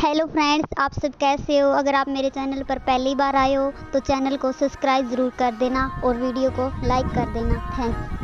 Hello friends, आप सब कैसे हो। अगर आप मेरे चैनल पर पहली बार आए हो तो चैनल को सब्सक्राइब ज़रूर कर देना और वीडियो को लाइक कर देना। थैंक्स।